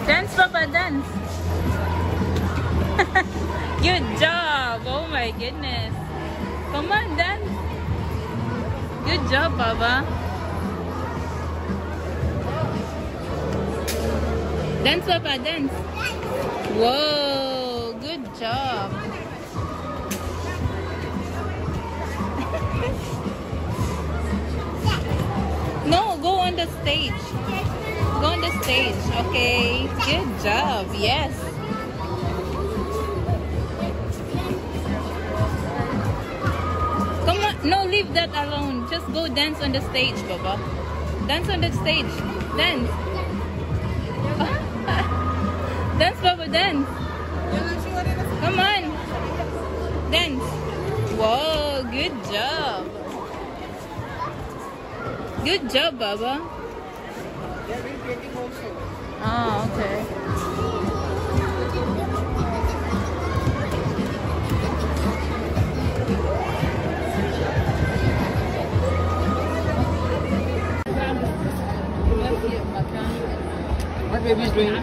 Dance, Papa, dance. Good job. Oh my goodness. Come on, dance. Good job, Papa. Dance, Papa, dance. Whoa, good job. No, go on the stage. Go on the stage. Okay, good job. Yes. Come on. No, leave that alone. Just go dance on the stage, Baba. Dance on the stage. Dance. Dance, Baba, dance. Come on. Dance. Whoa, good job. Good job, Baba. Oh, okay. What baby is doing?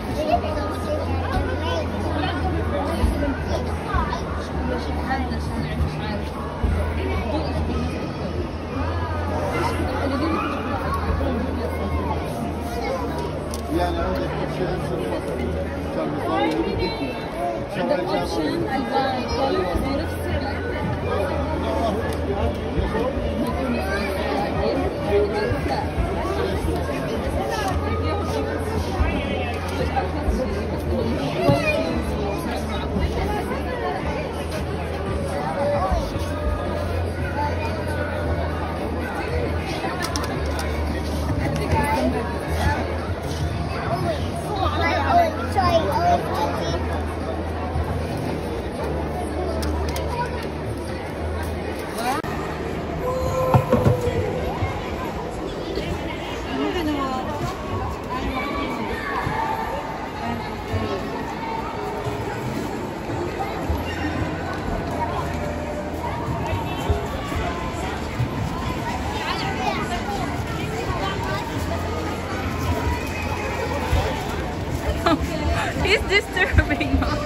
He's disturbing us.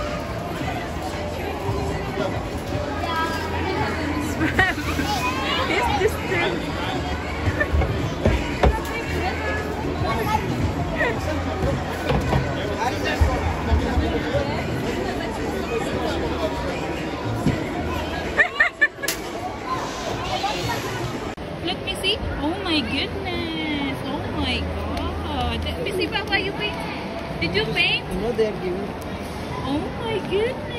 He's disturbing. Let me see. Oh my goodness. Oh my god. Let me see, Papa, you paint. Did you paint? No, they are giving. Oh my goodness.